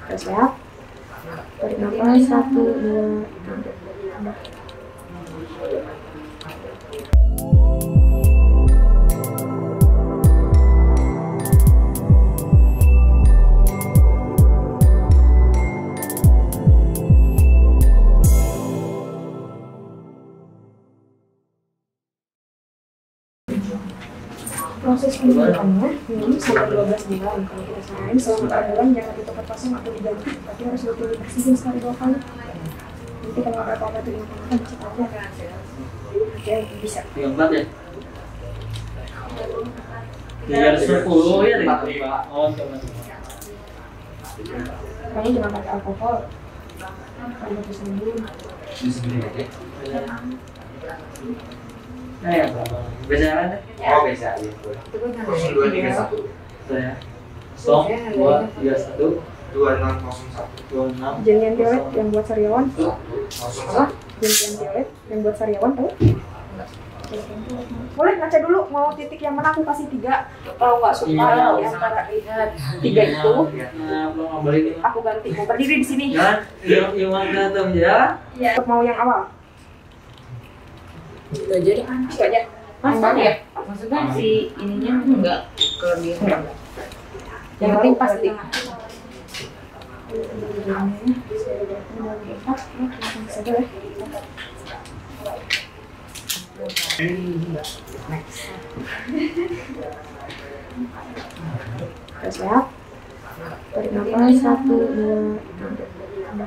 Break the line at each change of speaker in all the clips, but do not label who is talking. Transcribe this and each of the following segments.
Siap. Tarik nafas 1, 2, 3. Proses pendidikannya ini sampai 12 bulan. Kalau kita saranin selama 4 bulan jangan ditutup pasang atau diganti, tapi harus betul dibersihin sekali 2 kali. Nanti kalau ada apa-apa tuh infeksi cek aja. Oke, bisa.
34 ya? 310 ya? Oh, coba.
Kayaknya jangan pakai alkohol. Kalau bagus minum.
Nah ya, besaran deh.
Oh, bisa, iya. 2, 3, 1.
Itu ya. 2, 3, 1.
2601.
26.
Jangan violet yang buat sariawan.
01.
Jangan violet yang buat sariawan tahu? Boleh ngaca dulu mau titik yang mana aku kasih 3. Kalau nggak suka
Iya.
di antara 3 itu
Nah, belum ngambil ini.
aku ganti. Mau berdiri di sini.
Jangan, yang mana tuh ya?
Untuk mau yang awal.
Itu aja deh.
Itu aja.
Masa ya? Maksudnya si ininya enggak kelebihan.
Yang penting pasti. Siap. Tarik nafas 1, 2, 3.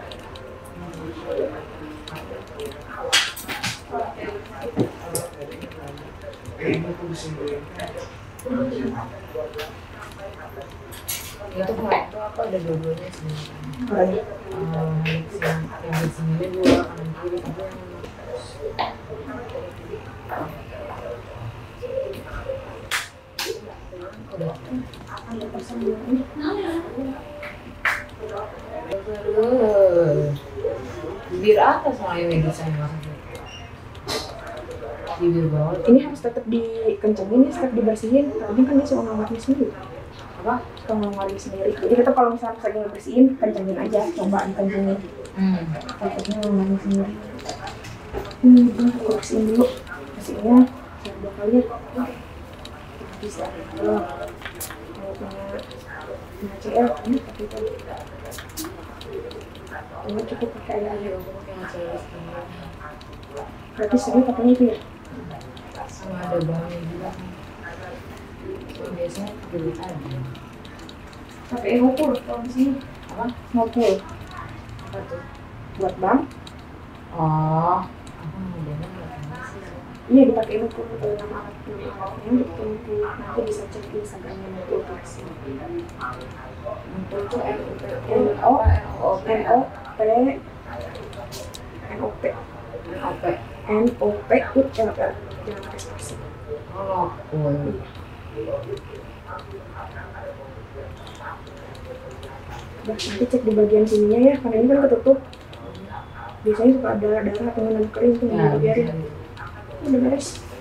Itu kemarin tuh apa ada dua-duanya sih.
Lagi.
Yang di sini 2 kanan kiri itu yang bibir atas malah yang desain maksudnya. Bibir bawah.
Ini harus tetap dikencengin, tetap dibersihin. Tadi kan dia suka ngeluarin sendiri.
Apa?
Suka ngeluarin sendiri. Jadi tetap kalau misalnya lagi ngebersihin, kencengin aja. Coba dikencengin. Takutnya ngeluarin sendiri. Udah, aku bersihin dulu. Bersihinnya 2 kali ya. Bisa. Kalau punya CL, ini pakai itu. Ini cukup pakai air aja. Berarti sering pakainya itu ya?
Sama ada bahannya juga. Biasanya kulit aja.
Pakai ngopul kalau di sini.
Apa?
Ngopul
Apa tuh?
buat bank.
Oh, aku modelnya nggak tahu sih.
Iya dipakai ngopul nama alatnya dipakai ngopul. Nanti bisa cek di Instagramnya ngopul Flexi.
Untuk tuh
NOP jangan pakai spasi.
Oh,
Udah, nanti cek di bagian sininya ya, karena ini kan ketutup. Biasanya suka ada darah atau nanam kering tuh, nggak biarin. Udah beres.